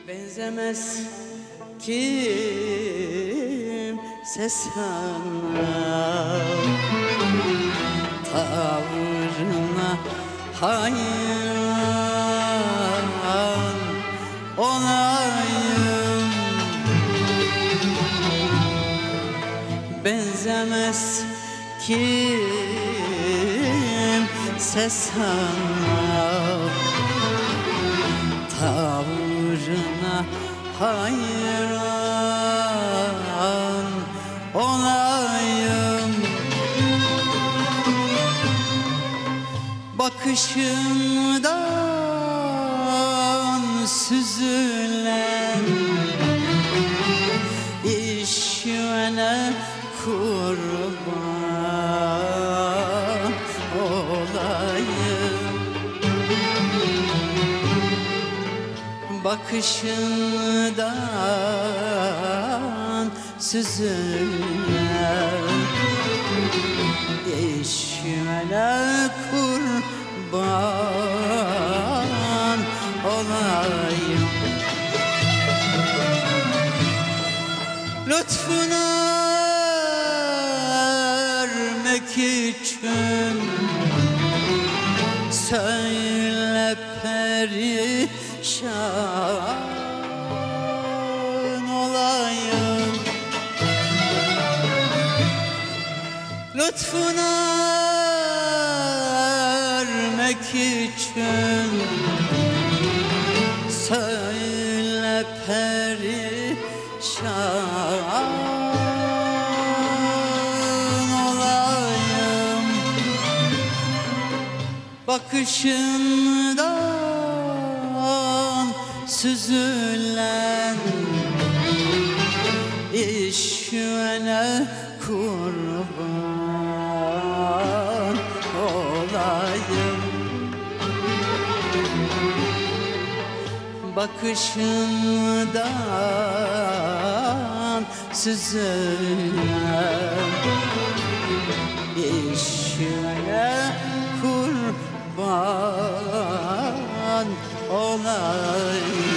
Benzemez kimse sana, tavrına hayran olayım. Benzemez kimse sana, tavrına hayran olayım. Bakışından süzülen işvene kurban olayım. Bakışından süzülen işvene kurban olayım. Lütfuna ermek için söyle perişan olayım. Lütfuna ermek için söyle perişan olayım. Bakışından süzülen işvene kurban olayım. Bakışından süzülen işvene kurban olayım.